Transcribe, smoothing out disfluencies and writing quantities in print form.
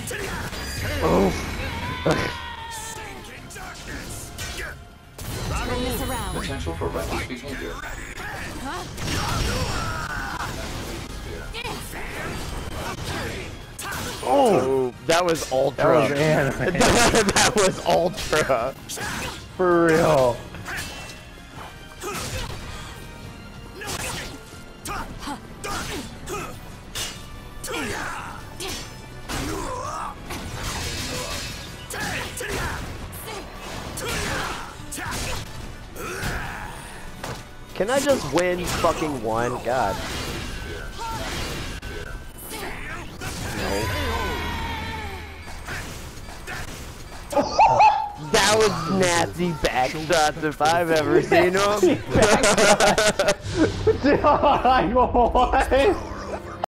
Oh. Turn this around. Potential for reckless behavior. Oh, that was ultra. That was anime. That was ultra. For real. Can I just win fucking one? God. No. That was nasty backshots if I've ever seen them. Like what?